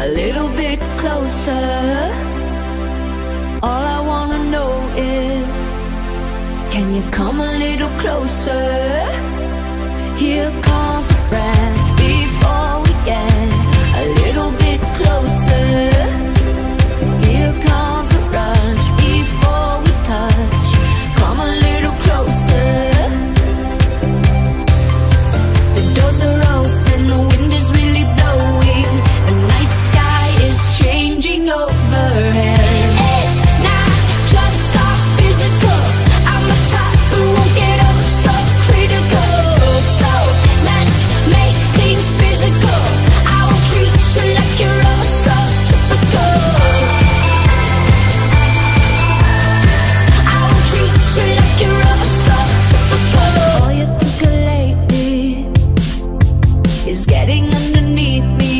a little bit closer. All I wanna know is, can you come a little closer? Here comes the breath before we get a little bit closer. Here comes the rush before we touch. Come a little closer. The doors are open, the wind is really blowing. The night sky is changing overhead. It's not just our physical. I'm the type who won't get up so critical. So let's make things physical. I will treat you like you're ever so typical. I will treat you like you're ever so typical. All you think of lately is getting underneath me.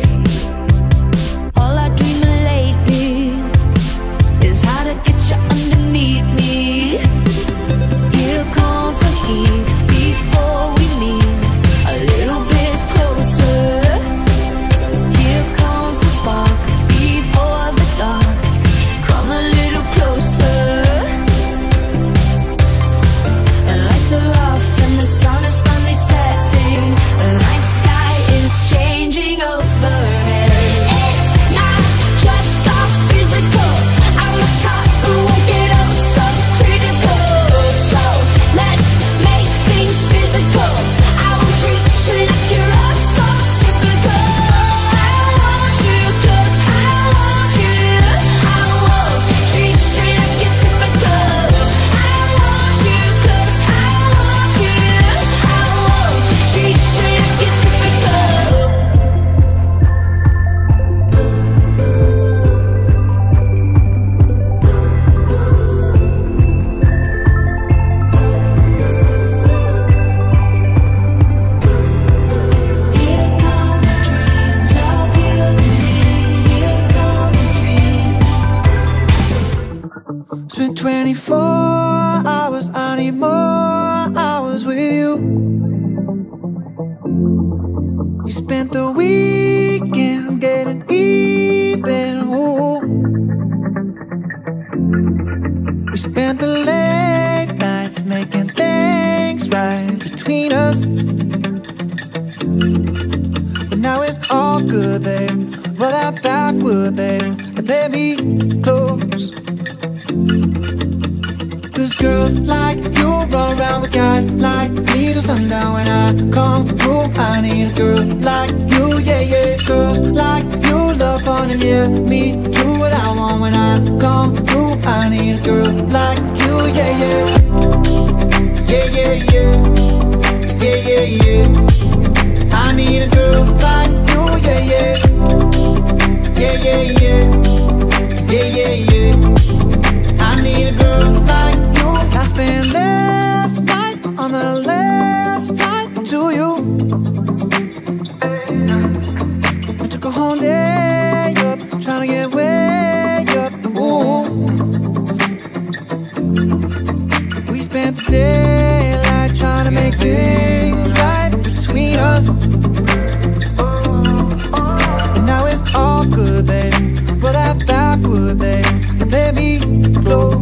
All I dream of lately is how to get you underneath me. Here comes the heat before we meet a little bit closer. Here comes the spark before the dark. Come a little closer. The lights are off and the sun is finally setting. The night sky is changing overhead. It's not just our physical. I'm the type who won't get up so critical. So let's make things physical. I will treat you like you're all so typical. I want you 'cause I want you. I will treat you like you're typical. I want you 'cause I want you. I will treat you like you're typical. Here come the dreams of you and me. Here come the dreams. It's been 24 hours, I need more hours with you. You spent the weekend getting even, ooh. We spent the late nights making things right between us. But now it's all good, babe. Roll that backward, babe, and play me close. 'Cause girls like you run around with guys like me till sundown. When I come through, I need a girl like you, yeah, yeah. Girls like you love fun and yeah, me do what I want. When I come through, I need a girl like you, yeah, yeah. Yeah, yeah, yeah. Yeah, yeah, yeah. I need a girl like you, yeah, yeah. Yeah, yeah, yeah. Yeah, yeah, yeah. I need a girl like you. I spent last night on the last flight to you. I took a whole day up, trying to get way up. Ooh. We spent the daylight trying to make things right between us. And now it's all good, babe. Roll that backward, babe, and play me close.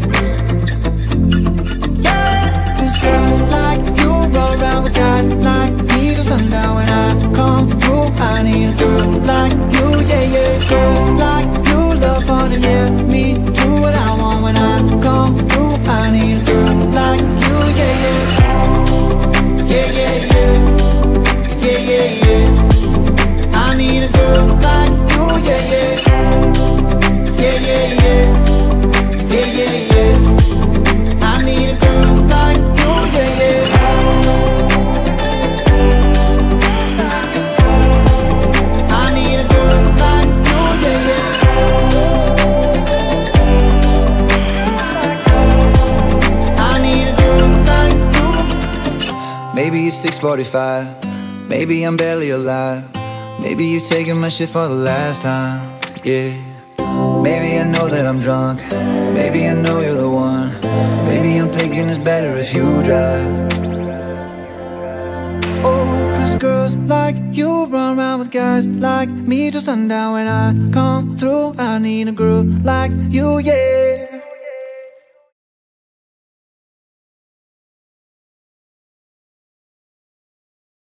Cause girls like you run around with guys like me till sundown. When I come through, I need a girl like you, yeah, yeah. Girls like you love fun and yeah, me do what I want. When I come through, I need a girl like you, yeah, yeah. Yeah, yeah, yeah. Yeah, yeah, yeah. I need a girl like you, yeah, yeah. Yeah, yeah, yeah. Yeah, yeah, yeah. I need a girl like you, yeah, yeah. I need a girl like you, yeah, yeah. I need a girl like you. Maybe it's 6:45. Maybe I'm barely alive. Maybe you're taking my shit for the last time, yeah. Maybe I know that I'm drunk. Maybe I know you're the one. Maybe I'm thinking it's better if you drive. Oh, 'cause Girls like you run around with guys like me till sundown. When I come through, I need a girl like you, yeah.